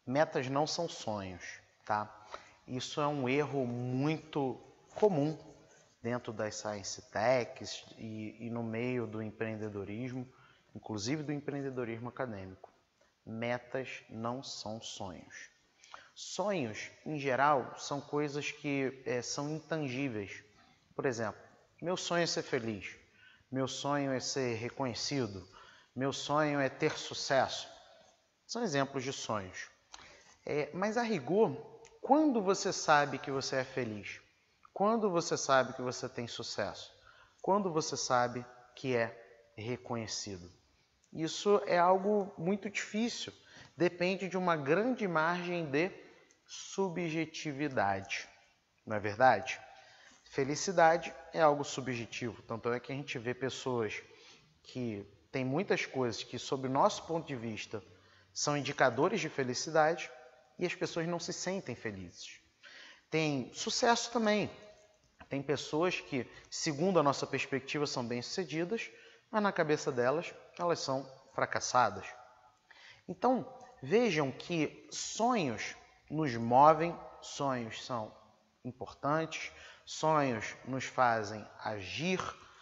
Metas não são sonhos, tá? Isso é um erro muito comum dentro das science techs e no meio do empreendedorismo, inclusive do empreendedorismo acadêmico. Metas não são sonhos. Sonhos, em geral, são coisas que são intangíveis. Por exemplo, meu sonho é ser feliz, meu sonho é ser reconhecido, meu sonho é ter sucesso. São exemplos de sonhos. Mas a rigor, quando você sabe que você é feliz? Quando você sabe que você tem sucesso? Quando você sabe que é reconhecido? Isso é algo muito difícil. Depende de uma grande margem de subjetividade. Não é verdade? Felicidade é algo subjetivo. Tanto é que a gente vê pessoas que têm muitas coisas que, sob o nosso ponto de vista, são indicadores de felicidade e as pessoas não se sentem felizes. Tem sucesso também. Tem pessoas que, segundo a nossa perspectiva, são bem-sucedidas, mas na cabeça delas, elas são fracassadas. Então, vejam que sonhos nos movem, sonhos são importantes, sonhos nos fazem agir,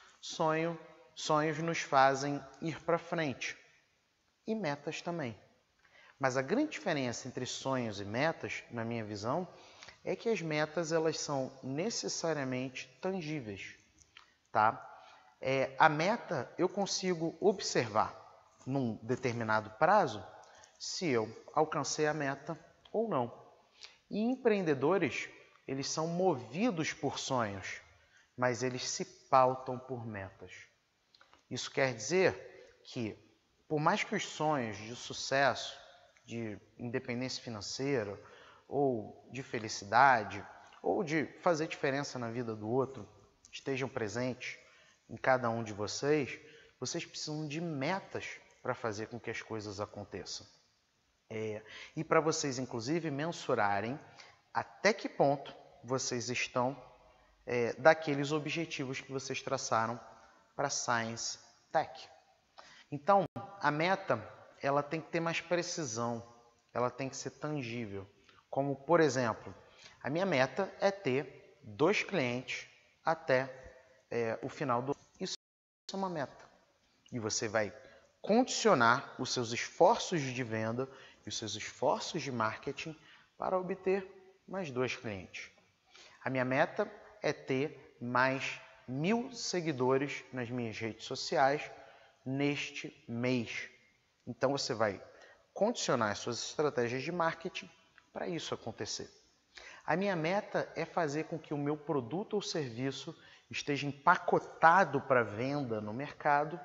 sonhos nos fazem ir para frente. E metas também. Mas a grande diferença entre sonhos e metas, na minha visão, é que as metas elas são necessariamente tangíveis, tá? A meta eu consigo observar num determinado prazo se eu alcancei a meta ou não. E empreendedores, eles são movidos por sonhos, mas eles se pautam por metas. Isso quer dizer que, por mais que os sonhos de sucesso, de independência financeira, ou de felicidade, ou de fazer diferença na vida do outro, estejam presentes em cada um de vocês, vocês precisam de metas para fazer com que as coisas aconteçam. E para vocês, inclusive, mensurarem até que ponto vocês estão daqueles objetivos que vocês traçaram para a Science Tech. Então, a meta ela tem que ter mais precisão, ela tem que ser tangível. Como, por exemplo, a minha meta é ter 2 clientes até o final do ano. Isso é uma meta. E você vai condicionar os seus esforços de venda e os seus esforços de marketing para obter mais 2 clientes. A minha meta é ter mais 1000 seguidores nas minhas redes sociais neste mês. Então você vai condicionar as suas estratégias de marketing para isso acontecer. A minha meta é fazer com que o meu produto ou serviço esteja empacotado para venda no mercado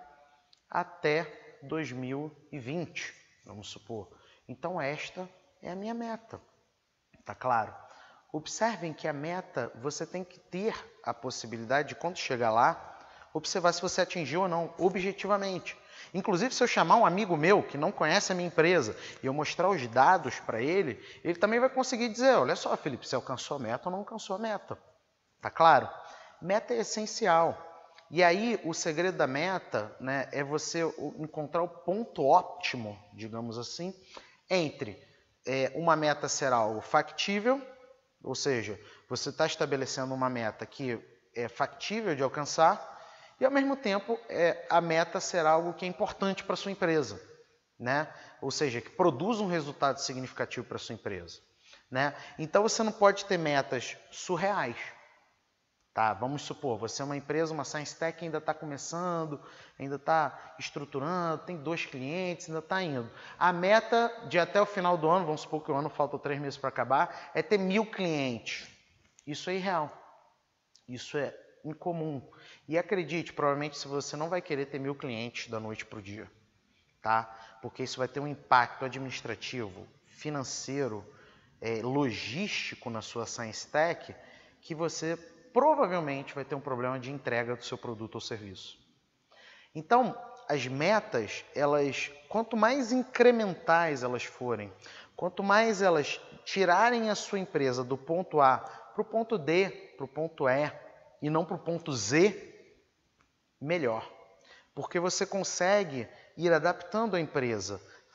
até 2020, vamos supor. Então esta é a minha meta, tá claro? Observem que a meta, você tem que ter a possibilidade de, quando chegar lá, observar se você atingiu ou não, objetivamente. Inclusive, se eu chamar um amigo meu que não conhece a minha empresa e eu mostrar os dados para ele, ele também vai conseguir dizer, olha só, Felipe, você alcançou a meta ou não alcançou a meta. Tá claro? Meta é essencial. E aí, o segredo da meta, né, é você encontrar o ponto óptimo, digamos assim, entre uma meta ser algo factível, ou seja, você está estabelecendo uma meta que é factível de alcançar, e ao mesmo tempo a meta ser algo que é importante para a sua empresa, né? Ou seja, que produz um resultado significativo para a sua empresa, né? Então você não pode ter metas surreais. Tá? Vamos supor, você é uma empresa, uma Science Tech que ainda está começando, ainda está estruturando, tem 2 clientes, ainda está indo. A meta de até o final do ano, vamos supor que o ano falta 3 meses para acabar, é ter 1000 clientes. Isso é irreal. Isso é incomum. E acredite, provavelmente você não vai querer ter 1000 clientes da noite para o dia. Tá? Porque isso vai ter um impacto administrativo, financeiro, logístico na sua Science Tech, que você provavelmente vai ter um problema de entrega do seu produto ou serviço. Então, as metas, quanto mais incrementais elas forem, quanto mais elas tirarem a sua empresa do ponto A para o ponto D, para o ponto E e não para o ponto Z, melhor. Porque você consegue ir adaptando a empresa,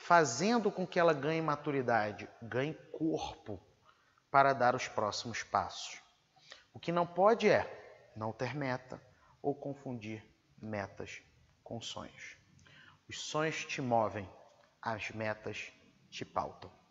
fazendo com que ela ganhe maturidade, ganhe corpo para dar os próximos passos. O que não pode é não ter meta ou confundir metas com sonhos. Os sonhos te movem, as metas te pautam.